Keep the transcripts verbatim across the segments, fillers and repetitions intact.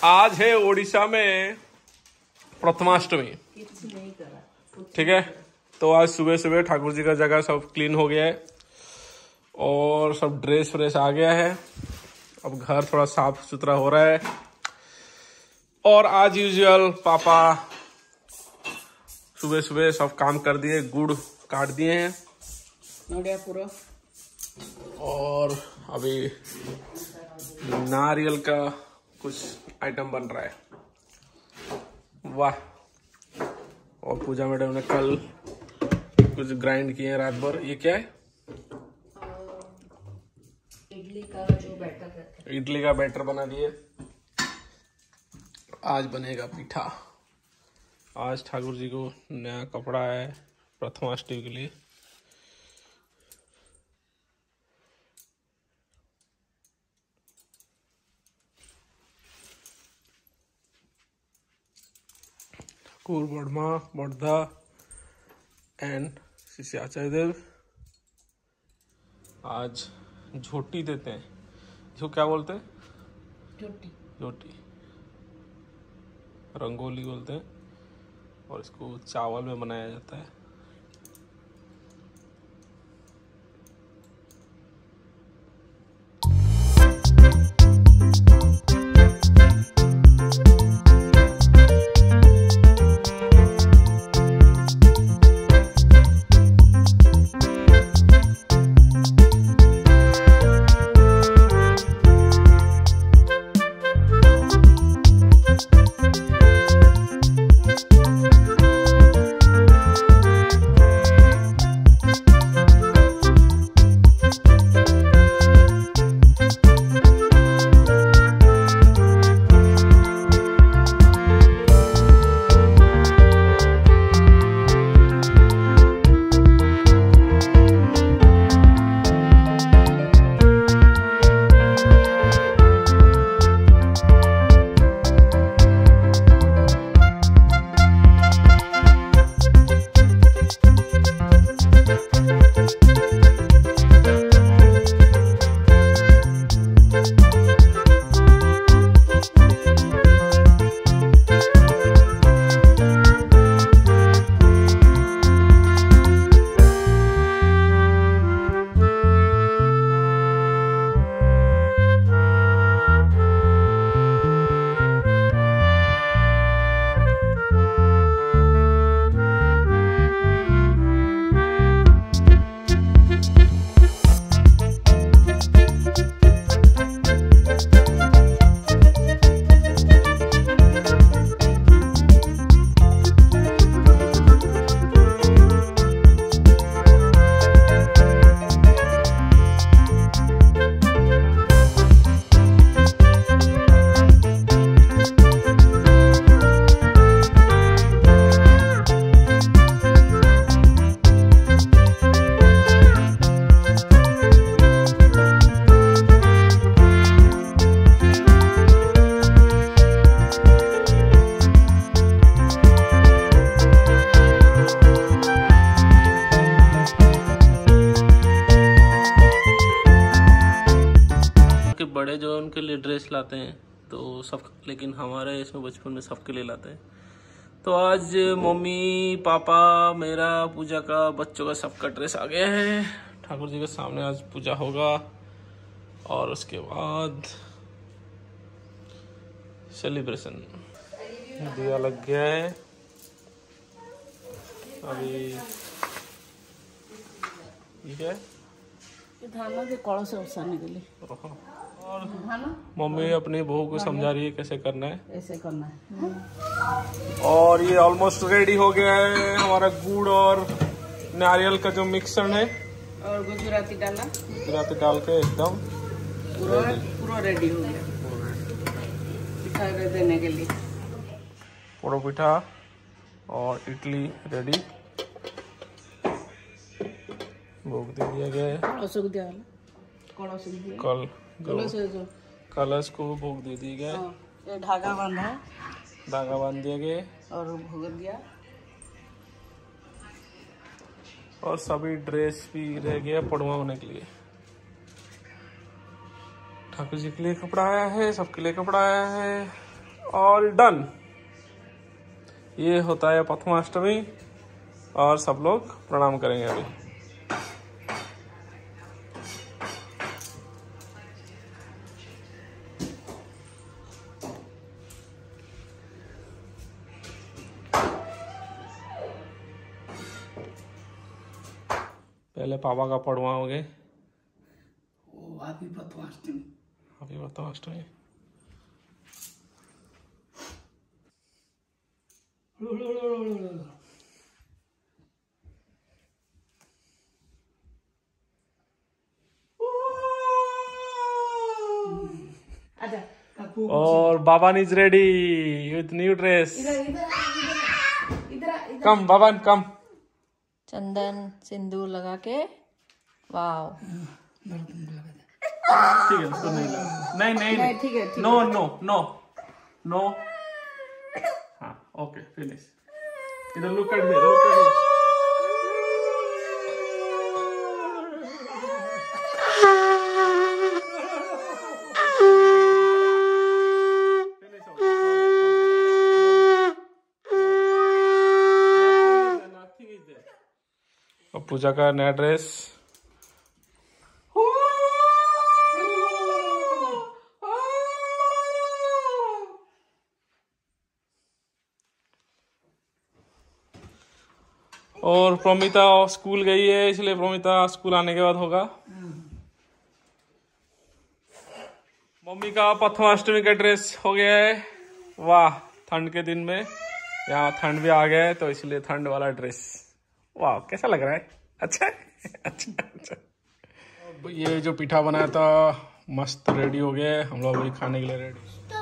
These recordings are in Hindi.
आज है ओडिशा में प्रथमाष्टमी, ठीक है। तो आज सुबह सुबह ठाकुर जी का जगह सब क्लीन हो गया है और सब ड्रेस व्रेस आ गया है। अब घर थोड़ा साफ सुथरा हो रहा है और आज यूजुअल पापा सुबह सुबह सब काम कर दिए, गुड़ काट दिए हैं पूरा और अभी नारियल का कुछ आइटम बन रहा है। वाह। और पूजा मैडम ने कल कुछ ग्राइंड किए हैं रात भर। ये क्या है? इडली का जो बैटर, इडली का बैटर बना दिए। आज बनेगा पीठा। आज ठाकुर जी को नया कपड़ा है प्रथमाष्टमी के लिए। ठाकुर बड़मा बड़दा एंड श्री आचार्य देव आज झोटी देते हैं। जो क्या बोलते हैं? झोटी। झोटी रंगोली बोलते हैं और इसको चावल में बनाया जाता है। बड़े जो उनके लिए ड्रेस लाते हैं तो सब, लेकिन हमारे इसमें बचपन में सबके लिए लाते हैं। तो आज मम्मी पापा मेरा पूजा का बच्चों का सबका ड्रेस आ गया है। ठाकुर जी के सामने आज पूजा होगा और उसके बाद सेलिब्रेशन। दिया लग गया है अभी। ठीक है, धाना के कलश बसाने के लिए। और मम्मी अपनी बहू को समझा रही है कैसे करना है। ऐसे करना है। और ये ऑलमोस्ट रेडी हो गया है हमारा गुड़ और नारियल का जो मिक्सचर है और गुजराती डाला, गुजराती डाल के एकदम पूरा पूरा रेडी हो गया पिठा देने के लिए। पोड़ो पिठा और इडली रेडी, भोग दे दिया गया है। कल कलश को भोग दे दिया गया। ये धागा बांधा है, धागा बांध दिया गया और भोग दिया और सभी ड्रेस भी रह गया पड़वा होने के लिए। ठाकुर जी के लिए कपड़ा आया है, सबके लिए कपड़ा आया है। All done. ये होता है प्रथमाष्टमी और सब लोग प्रणाम करेंगे अभी। पहले पापा का पढ़वाओगे। ओ अभी प्रथमाष्टमी। अभी प्रथमाष्टमी। और baba is ready with new dress. Come baba come. चंदन सिंदूर लगा के वाव। ठीक है उसको नहीं लगा। नहीं नहीं नहीं ठीक है नो नो नो नो। हाँ ओके फिनिश। इधर look at me look at me. पूजा का नया ड्रेस। और प्रोमिता स्कूल गई है, इसलिए प्रोमिता स्कूल आने के बाद होगा। मम्मी का प्रथमाष्टमी का ड्रेस हो गया है। वाह, ठंड के दिन में यहाँ ठंड भी आ गया है तो इसलिए ठंड वाला ड्रेस। वाह कैसा लग रहा है? अच्छा है अच्छा अच्छा। ये जो पिठा बनाया था मस्त रेडी हो गया है। हम लोग अभी खाने के लिए रेडी।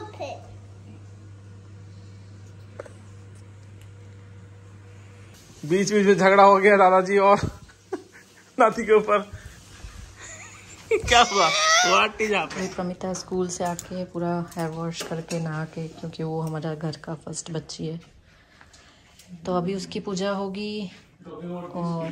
बीच बीच में झगड़ा हो गया दादाजी और नाती के ऊपर। क्या हुआ? प्रमिता स्कूल से आके पूरा हेयर वॉश करके नहा के, क्योंकि वो हमारा घर का फर्स्ट बच्ची है, तो अभी उसकी पूजा होगी। और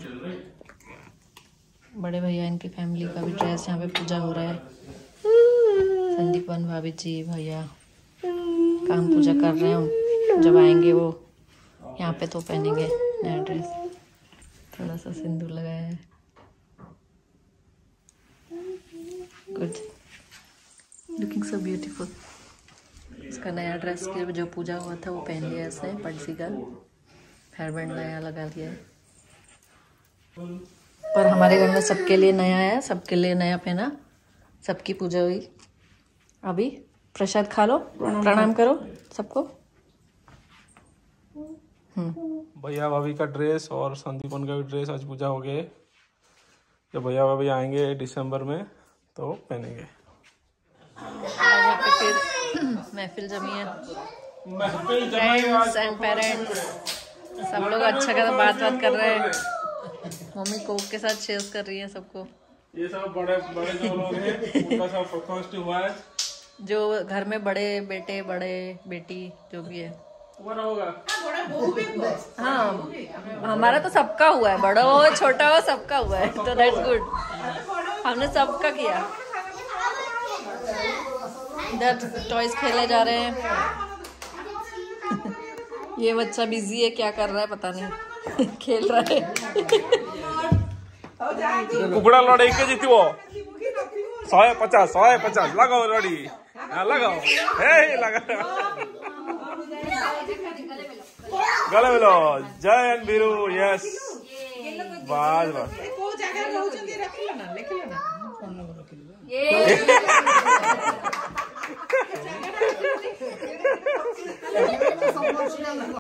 बड़े भैया इनकी फैमिली का भी ड्रेस यहाँ पे पूजा हो रहा है। संदीपन भाभी जी भैया काम पूजा कर रहे हैं। जब आएंगे वो यहाँ पे तो पहनेंगे नया ड्रेस। थोड़ा सा सिंदूर लगाया है। Good, looking so beautiful. इसका नया ड्रेस की जो पूजा हुआ था वो पहन लिया इसने। पड़सी का हेयर बैंड नया लगा लिया है। पर हमारे घर में सबके लिए नया है, सबके लिए नया पहना, सबकी पूजा हुई। अभी प्रसाद खा लो, प्रणाम करो सबको। भैया भाभी का ड्रेस और संदीपन का भी ड्रेस आज पूजा हो गए। जब भैया भाभी आएंगे दिसंबर में तो पहनेंगे। यहाँ पे फिर महफिल जमी है। फ्रेंड्स एंड पेरेंट्स सब लोग अच्छा कर बात बात कर रहे हैं। मम्मी कोक के साथ शेयर कर रही है सबको। ये सब बड़े बड़े जो लोग हैं उनका सब फर्स्ट हुआ है। जो घर में बड़े बेटे बड़े बेटी जो भी है बड़ा होगा। हाँ, हमारा तो सबका हुआ है, बड़ा हो छोटा हो सबका हुआ है, तो दैट्स गुड। हमने सबका किया। इधर टॉयज खेले जा रहे हैं। ये बच्चा बिजी है, क्या कर रहा है पता नहीं। खेल रहा है। कुकड़ा लड़ाई के जीती वो सौ पचास सौ पचास लगाओ लड़ी लगाओ। हे लगा गले मिलो। जय एन बीरू। यस बस बस।